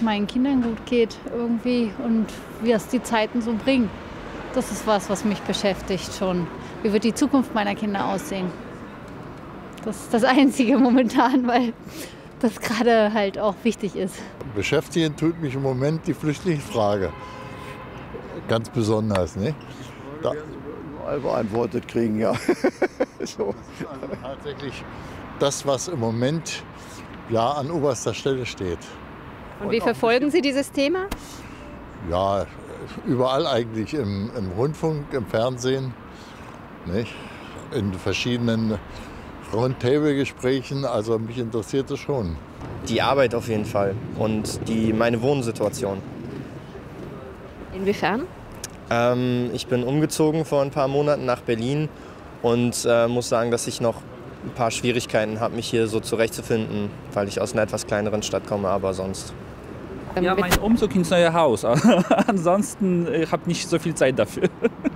meinen Kindern gut geht irgendwie und wie es die Zeiten so bringen. Das ist was mich beschäftigt schon. Wie wird die Zukunft meiner Kinder aussehen? Das ist das Einzige momentan, weil das gerade halt auch wichtig ist. Beschäftigen tut mich im Moment die Flüchtlingsfrage. Ganz besonders, ne? Da Überall beantwortet kriegen, ja. So. also tatsächlich das, was im Moment ja an oberster Stelle steht. Und wie verfolgen Sie dieses Thema? Ja, überall eigentlich im Rundfunk, im Fernsehen, nicht? In verschiedenen Roundtable-Gesprächen. Also mich interessiert es schon. Die Arbeit auf jeden Fall und meine Wohnsituation. Inwiefern? Ich bin umgezogen vor ein paar Monaten nach Berlin und muss sagen, dass ich noch ein paar Schwierigkeiten habe, mich hier so zurechtzufinden, weil ich aus einer etwas kleineren Stadt komme, aber sonst. Ja, mein Umzug ins neue Haus. Ansonsten habe ich nicht so viel Zeit dafür.